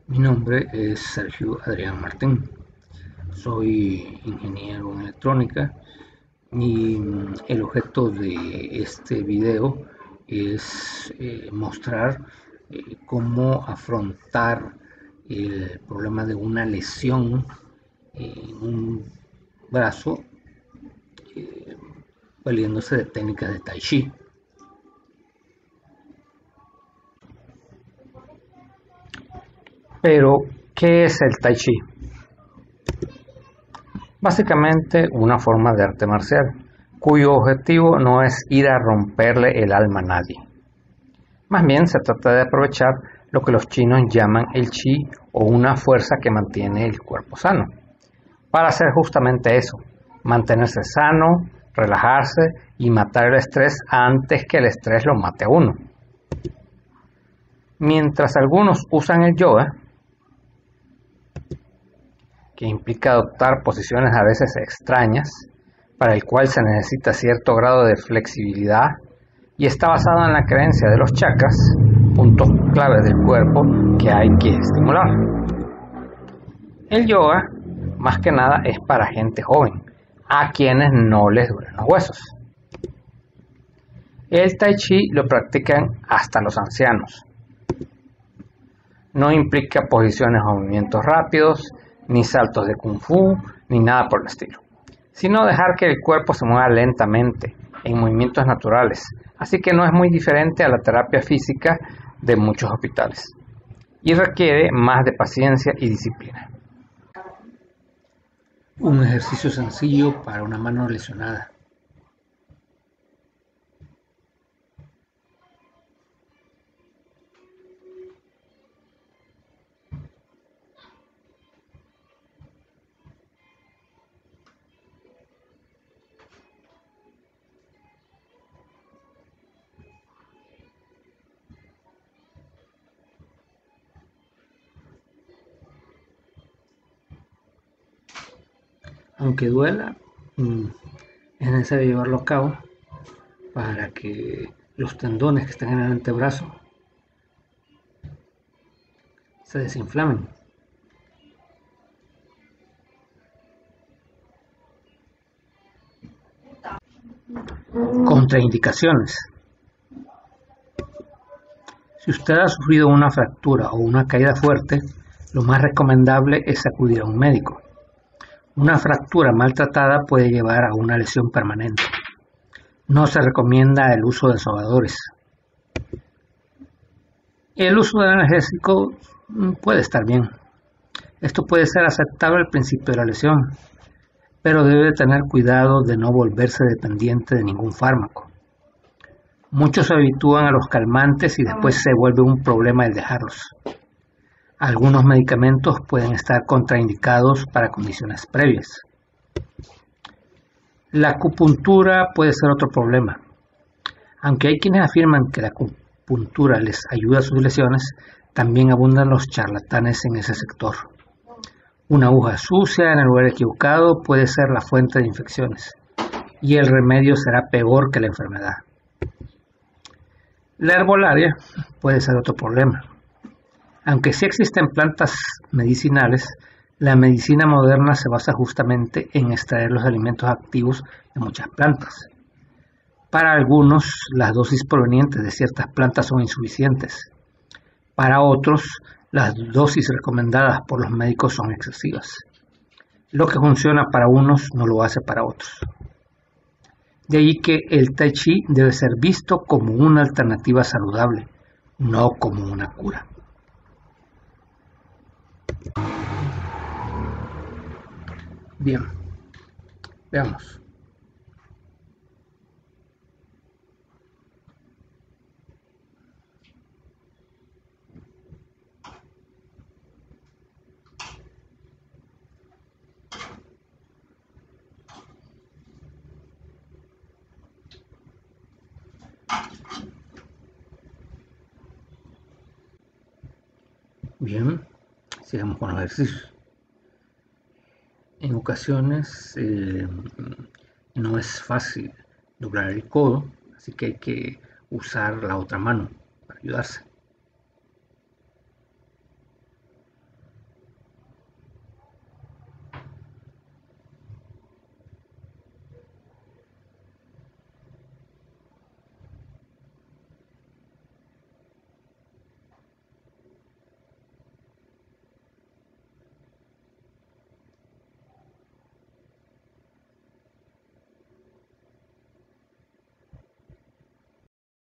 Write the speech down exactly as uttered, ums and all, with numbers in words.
Mi nombre es Sergio Adrián Martín, soy ingeniero en electrónica y mm, el objeto de este video es eh, mostrar eh, cómo afrontar el problema de una lesión en un brazo eh, valiéndose de técnicas de Tai Chi. Pero, ¿qué es el Tai Chi? Básicamente una forma de arte marcial, cuyo objetivo no es ir a romperle el alma a nadie. Más bien se trata de aprovechar lo que los chinos llaman el chi o una fuerza que mantiene el cuerpo sano, para hacer justamente eso, mantenerse sano, relajarse y matar el estrés antes que el estrés lo mate a uno. Mientras algunos usan el yoga, que implica adoptar posiciones a veces extrañas, para el cual se necesita cierto grado de flexibilidad y está basado en la creencia de los chakras, puntos claves del cuerpo que hay que estimular. El yoga, más que nada, es para gente joven, a quienes no les duelen los huesos. El tai chi lo practican hasta los ancianos. No implica posiciones o movimientos rápidos, ni saltos de kung fu, ni nada por el estilo, sino dejar que el cuerpo se mueva lentamente, en movimientos naturales, así que no es muy diferente a la terapia física de muchos hospitales, y requiere más de paciencia y disciplina. Un ejercicio sencillo para una mano lesionada. Aunque duela, es necesario llevarlo a cabo para que los tendones que están en el antebrazo se desinflamen. Contraindicaciones. Si usted ha sufrido una fractura o una caída fuerte, lo más recomendable es acudir a un médico. Una fractura maltratada puede llevar a una lesión permanente. No se recomienda el uso de sobadores. El uso de analgésico puede estar bien. Esto puede ser aceptable al principio de la lesión, pero debe tener cuidado de no volverse dependiente de ningún fármaco. Muchos se habitúan a los calmantes y después se vuelve un problema el dejarlos. Algunos medicamentos pueden estar contraindicados para condiciones previas. La acupuntura puede ser otro problema. Aunque hay quienes afirman que la acupuntura les ayuda a sus lesiones, también abundan los charlatanes en ese sector. Una aguja sucia en el lugar equivocado puede ser la fuente de infecciones, y el remedio será peor que la enfermedad. La herbolaria puede ser otro problema. Aunque sí existen plantas medicinales, la medicina moderna se basa justamente en extraer los alimentos activos de muchas plantas. Para algunos, las dosis provenientes de ciertas plantas son insuficientes. Para otros, las dosis recomendadas por los médicos son excesivas. Lo que funciona para unos no lo hace para otros. De ahí que el Tai Chi debe ser visto como una alternativa saludable, no como una cura. Bien, veamos. Bien, sigamos con los ejercicios. En ocasiones eh, no es fácil doblar el codo, así que hay que usar la otra mano para ayudarse.